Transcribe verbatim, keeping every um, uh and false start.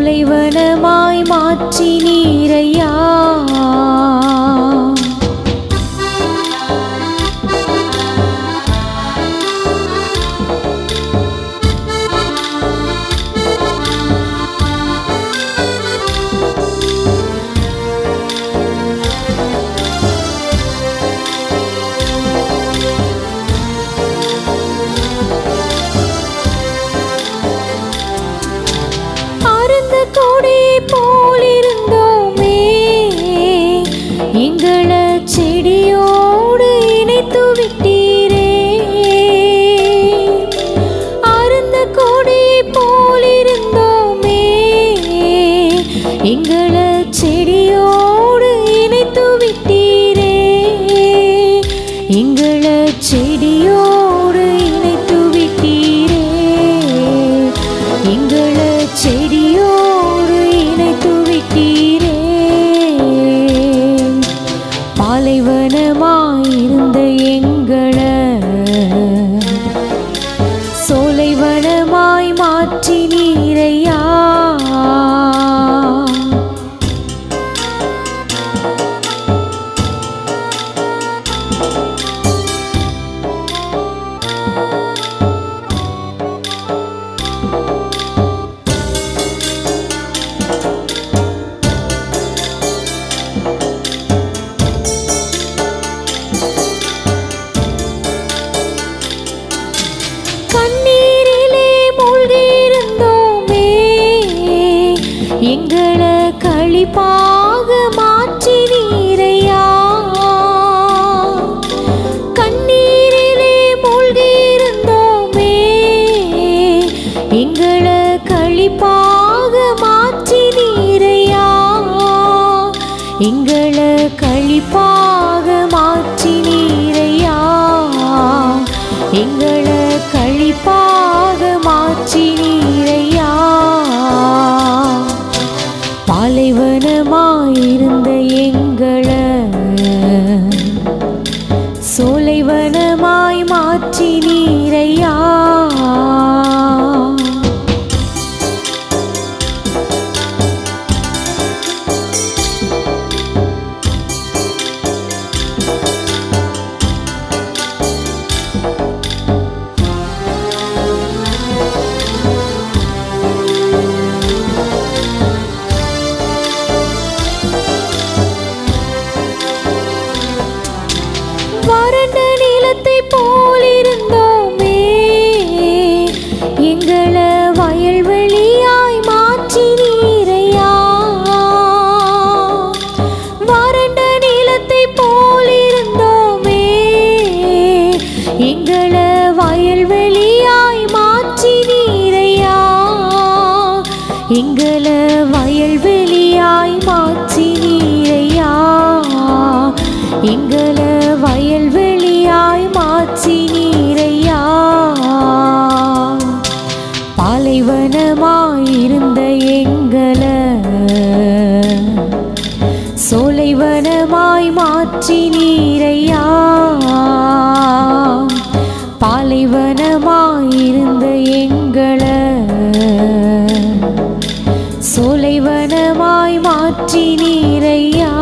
சோலைவனமாய் மாற்றி நீரையா. எங்கள செடியோடு இணைத்து விட்டீரே. அருந்த கொடி போலிருந்தோமே, எங்கள செடியோடு இணைத்து விட்டீரே. எங்கள செடியோடு இணைத்து விட்டீரே. எங்கள செடியோடு இணைத்து விட்டீரே. பாலைவனமாயிருந்த எங்கள சோலைவனமாய் மாற்றி நீரையா. எங்கள களிப்பாக மாற்றி நீரையா. கண்ணீரிலே மூழ்கியிருந்தோமே, எங்கள களிப்பாக மாற்றி நீரையா. எங்கள களிப்பாக மாற்றி நீரையா. எங்கள களிப்பாக மாற்றி நீரையா. பாலைவனமாயிருந்த எங்கள சோலைவனமாய் மாற்றி நீரையா. வறண்ட நிலத்தை போலிருந்தோமே, எங்கள வயல்வெளியாய் மாற்றி நீரையா. வறண்ட நிலத்தை போலிருந்தோமே, எங்கள வயல்வெளியாய் மாற்றி நீரையா. எங்கள வயல்வெளியாய் மாற்றி நீரையா. எங்கள வயல்வெளியாய் மாற்றி நீரையா. பாலைவனமாயிருந்த எங்கள சோலைவனமாய் மாற்றி நீரையா. பாலைவனமாயிருந்த எங்கள சோலைவனமாய் மாற்றி நீரையா.